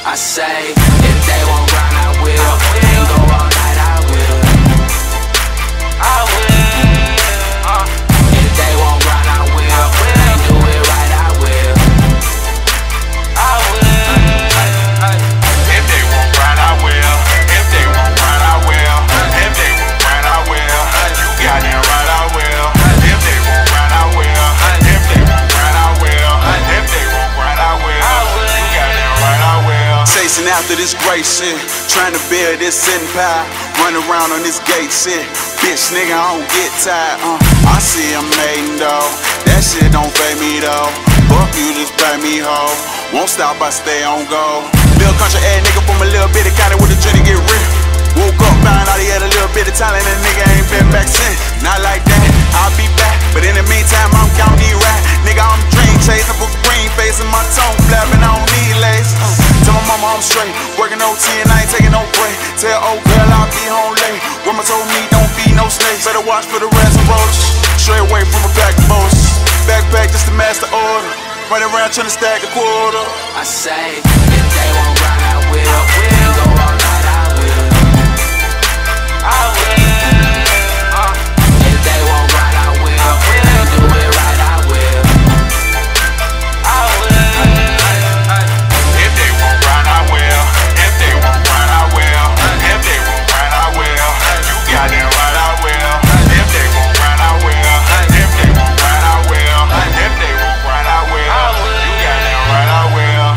I say, if they won't grind, I will. And go all night, I will. I will. If they won't grind, I will. And do it right, I will. I will. If they won't grind, I will. If they won't grind, I will. If they won't grind, I will. You got that right, I will. If they won't grind, I will. If they won't grind, I will. If they won't grind, I will. You got that right, I will. Chasing after this great shit, trying to build this empire, running around on this gate shit. Bitch nigga, I don't get tired. I see I'm hating though, that shit don't fade me though. Fuck you, just pay me ho. Won't stop, I stay on go. Little country ass nigga from a little bitty county with a dream to get real. Woke up, found out he had a little bit of talent, and nigga ain't been back since. Not like that, I'll be back, but in the meantime I'm counting these rats. Nigga, I'm dream chasing for green face and my tongue flapping, I don't need lace. Tell my mama I'm straight, working OT and I ain't taking no break. Tell old girl I'll be home late. Grandma told me don't be no snakes. Better watch for the rats and roaches. Straight away from a pack of boats. Backpack just to master order. Running around trying to stack a quarter. I say, if they won't grind, I will. And go all night, I will. I will. If they won't grind, I will. And do it right, I will. I will. If they won't grind, I will. If they won't grind, I will. If they won't grind, I will. You got that right, I will. If they won't grind, I will. If they won't grind, I will. If they won't grind, I will. You got that right, I will.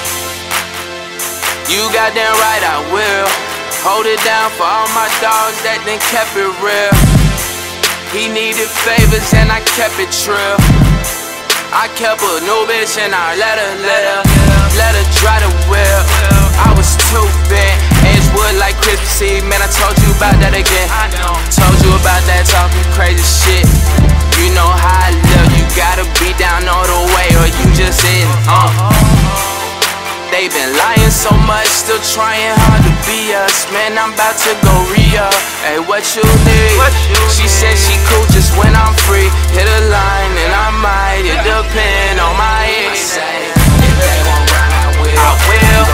You got that right, I will. Hold it down for all my dogs that done kept it real. He needed favors and I kept it trill. I kept a new bitch and I let her dry the whip. I was too big, Edgewood like Christmas Eve. Man, I told you about that again. Told you about that talking crazy shit. You know how I live, you gotta be down all the way or you just in. They been lying so much, still trying hard to be us. Man, I'm about to go re-up. Hey, what you need? She said she cool just when I'm free. Hit a line and I might, it depend on my age. I say, if they won't grind, I will.